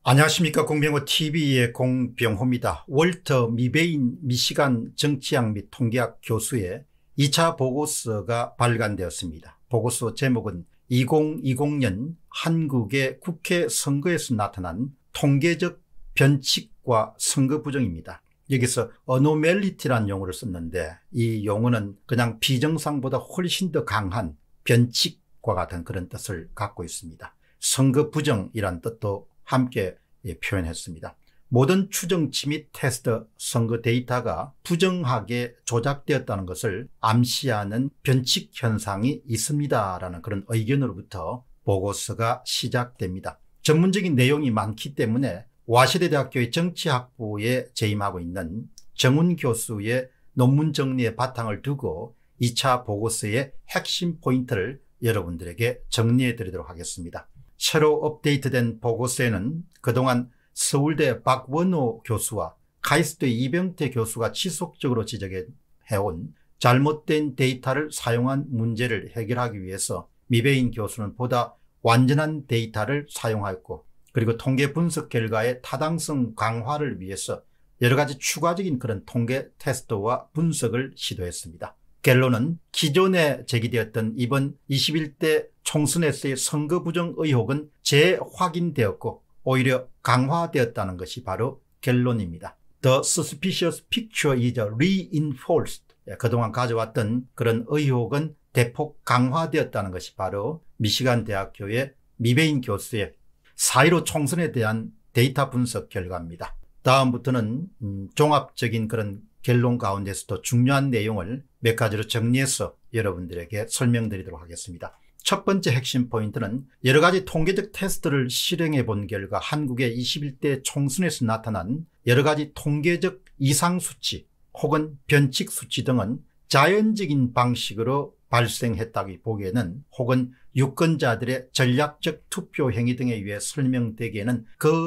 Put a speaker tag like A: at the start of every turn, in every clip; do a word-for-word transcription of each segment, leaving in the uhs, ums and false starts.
A: 안녕하십니까. 공병호티비의 공병호입니다. 월터 미베인 미시간 정치학 및 통계학 교수의 이 차 보고서가 발간되었습니다. 보고서 제목은 이천이십 년 한국의 국회 선거에서 나타난 통계적 변칙과 선거 부정입니다. 여기서 어노멜리티라는 용어를 썼는데 이 용어는 그냥 비정상보다 훨씬 더 강한 변칙과 같은 그런 뜻을 갖고 있습니다. 선거 부정이란 뜻도 함께 표현했습니다. 모든 추정치 및 테스트 선거 데이터가 부정하게 조작되었다는 것을 암시하는 변칙 현상이 있습니다라는 그런 의견으로부터 보고서가 시작됩니다. 전문적인 내용이 많기 때문에 와시대대학교의 정치학부에 재임하고 있는 정훈 교수의 논문 정리에 바탕을 두고 이 차 보고서의 핵심 포인트를 여러분들에게 정리해 드리도록 하겠습니다. 새로 업데이트된 보고서에는 그동안 서울대 박원호 교수와 카이스트 이병태 교수가 지속적으로 지적해온 잘못된 데이터를 사용한 문제를 해결하기 위해서 미베인 교수는 보다 완전한 데이터를 사용하였고, 그리고 통계 분석 결과의 타당성 강화를 위해서 여러 가지 추가적인 그런 통계 테스트와 분석을 시도했습니다. 결론은 기존에 제기되었던 이번 이십일 대 총선에서의 선거 부정 의혹은 재확인되었고 오히려 강화되었다는 것이 바로 결론입니다. The suspicious picture is reinforced. 그동안 가져왔던 그런 의혹은 대폭 강화되었다는 것이 바로 미시간 대학교의 미베인 교수의 사 일오 총선에 대한 데이터 분석 결과입니다. 다음부터는 음, 종합적인 그런 결론 가운데서도 중요한 내용을 몇 가지로 정리해서 여러분들에게 설명드리도록 하겠습니다. 첫 번째 핵심 포인트는 여러 가지 통계적 테스트를 실행해 본 결과 한국의 이십일 대 총선에서 나타난 여러 가지 통계적 이상 수치 혹은 변칙 수치 등은 자연적인 방식으로 발생했다기 보기에는, 혹은 유권자들의 전략적 투표 행위 등에 의해 설명되기에는 그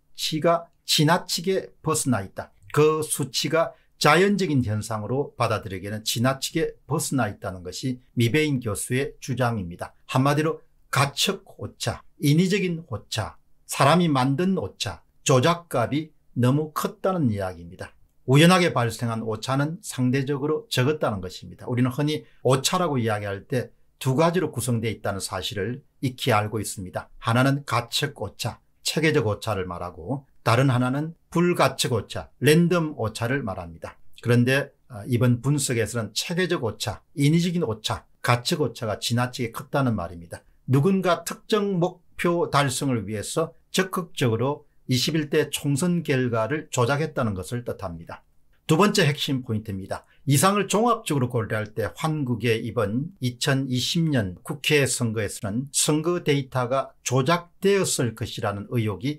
A: 수치가 지나치게 벗어나 있다. 그 수치가 자연적인 현상으로 받아들이기에는 지나치게 벗어나 있다는 것이 미베인 교수의 주장입니다. 한마디로 가측 오차, 인위적인 오차, 사람이 만든 오차, 조작값이 너무 컸다는 이야기입니다. 우연하게 발생한 오차는 상대적으로 적었다는 것입니다. 우리는 흔히 오차라고 이야기할 때 두 가지로 구성되어 있다는 사실을 익히 알고 있습니다. 하나는 가측 오차, 체계적 오차를 말하고, 다른 하나는 불가측 오차, 랜덤 오차를 말합니다. 그런데 이번 분석에서는 체계적 오차, 인위적인 오차, 가측 오차가 지나치게 컸다는 말입니다. 누군가 특정 목표 달성을 위해서 적극적으로 이십일 대 총선 결과를 조작했다는 것을 뜻합니다. 두 번째 핵심 포인트입니다. 이상을 종합적으로 고려할 때 한국의 이번 이천이십 년 국회 선거에서는 선거 데이터가 조작되었을 것이라는 의혹이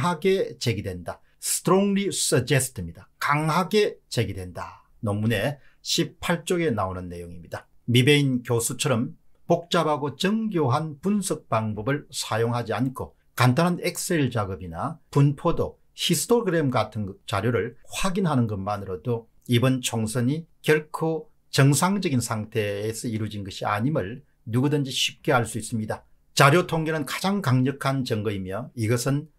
A: 강하게 제기된다. strongly suggest입니다. 강하게 제기된다. 논문의 십팔 쪽에 나오는 내용입니다. 미베인 교수처럼 복잡하고 정교한 분석 방법을 사용하지 않고 간단한 엑셀 작업이나 분포도, 히스토그램 같은 자료를 확인하는 것만으로도 이번 총선이 결코 정상적인 상태에서 이루어진 것이 아님을 누구든지 쉽게 알 수 있습니다. 자료 통계는 가장 강력한 증거이며 이것은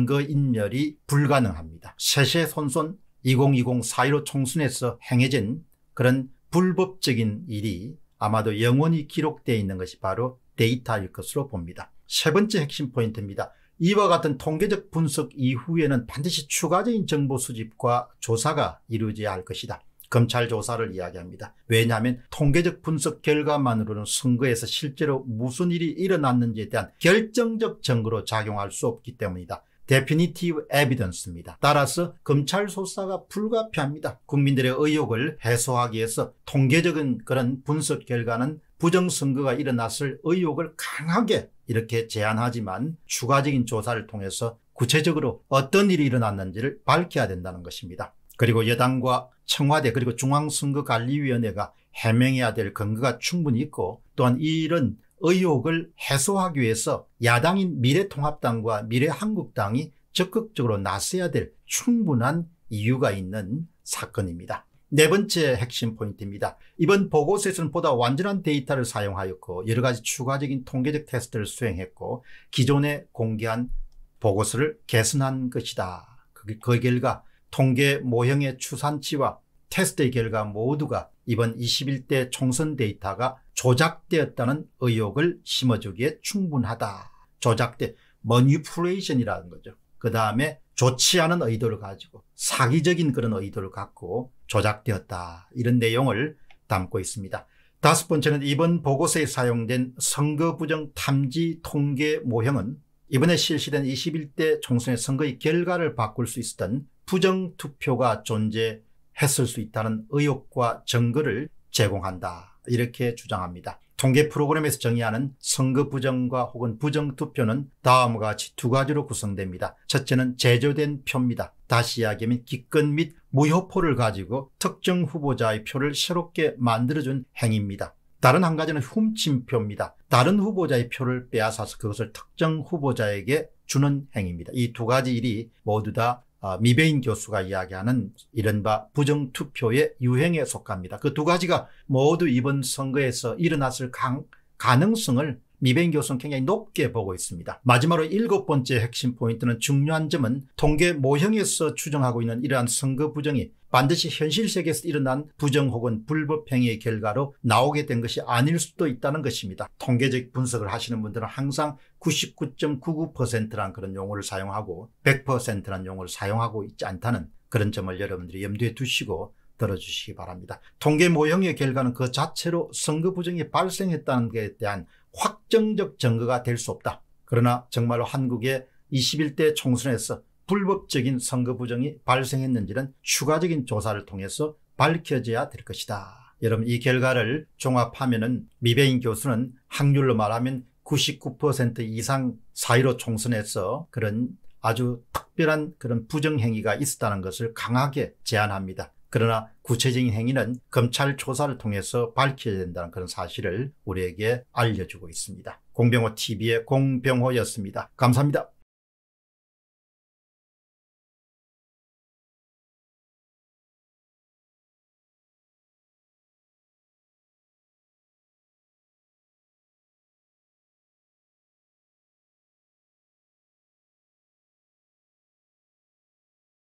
A: 증거인멸이 불가능합니다. 세세손손 이천이십 사 일오 총선에서 행해진 그런 불법적인 일이 아마도 영원히 기록되어 있는 것이 바로 데이터일 것으로 봅니다. 세 번째 핵심 포인트입니다. 이와 같은 통계적 분석 이후에는 반드시 추가적인 정보 수집과 조사가 이루어져야 할 것이다. 검찰 조사를 이야기합니다. 왜냐하면 통계적 분석 결과만으로는 선거에서 실제로 무슨 일이 일어났는지에 대한 결정적 증거로 작용할 수 없기 때문이다. Definitive Evidence입니다. 따라서 검찰 수사가 불가피합니다. 국민들의 의혹을 해소하기 위해서 통계적인 그런 분석 결과는 부정선거가 일어났을 의혹을 강하게 이렇게 제안하지만 추가적인 조사를 통해서 구체적으로 어떤 일이 일어났는지를 밝혀야 된다는 것입니다. 그리고 여당과 청와대 그리고 중앙선거관리위원회가 해명해야 될 근거가 충분히 있고, 또한 이런 의혹을 해소하기 위해서 야당인 미래통합당과 미래한국당이 적극적으로 나서야 될 충분한 이유가 있는 사건입니다. 네 번째 핵심 포인트입니다. 이번 보고서에서는 보다 완전한 데이터를 사용하였고 여러 가지 추가적인 통계적 테스트를 수행했고 기존에 공개한 보고서를 개선한 것이다. 그, 그 결과 통계 모형의 추산치와 테스트의 결과 모두가 이번 이십일 대 총선 데이터가 조작되었다는 의혹을 심어주기에 충분하다. 조작돼 머니플레이션이라는 거죠. 그 다음에 좋지 않은 의도를 가지고 사기적인 그런 의도를 갖고 조작되었다. 이런 내용을 담고 있습니다. 다섯 번째는 이번 보고서에 사용된 선거부정 탐지 통계 모형은 이번에 실시된 이십일 대 총선의 선거의 결과를 바꿀 수 있었던 부정투표가 존재했을 수 있다는 의혹과 증거를 제공한다. 이렇게 주장합니다. 통계 프로그램에서 정의하는 선거 부정과 혹은 부정투표는 다음과 같이 두 가지로 구성됩니다. 첫째는 제조된 표입니다. 다시 이야기하면 기권 및 무효표를 가지고 특정 후보자의 표를 새롭게 만들어준 행위입니다. 다른 한 가지는 훔친 표입니다. 다른 후보자의 표를 빼앗아서 그것을 특정 후보자에게 주는 행위입니다. 이 두 가지 일이 모두 다 미베인 교수가 이야기하는 이른바 부정투표의 유행에 속합니다. 그 두 가지가 모두 이번 선거에서 일어났을 강, 가능성을 미베인 교수는 굉장히 높게 보고 있습니다. 마지막으로 일곱 번째 핵심 포인트는 중요한 점은 통계 모형에서 추정하고 있는 이러한 선거 부정이 반드시 현실 세계에서 일어난 부정 혹은 불법 행위의 결과로 나오게 된 것이 아닐 수도 있다는 것입니다. 통계적 분석을 하시는 분들은 항상 구십구 점 구구 퍼센트라는 그런 용어를 사용하고 백 퍼센트라는 용어를 사용하고 있지 않다는 그런 점을 여러분들이 염두에 두시고 들어주시기 바랍니다. 통계 모형의 결과는 그 자체로 선거 부정이 발생했다는 것에 대한 확정적 증거가 될 수 없다. 그러나 정말로 한국의 이십일 대 총선에서 불법적인 선거 부정이 발생했는지는 추가적인 조사를 통해서 밝혀져야 될 것이다. 여러분 이 결과를 종합하면은 미베인 교수는 확률로 말하면 구십구 퍼센트 이상 사이로 총선에서 그런 아주 특별한 그런 부정행위가 있었다는 것을 강하게 제안합니다. 그러나 구체적인 행위는 검찰 조사를 통해서 밝혀야 된다는 그런 사실을 우리에게 알려주고 있습니다. 공병호 티비의 공병호였습니다. 감사합니다.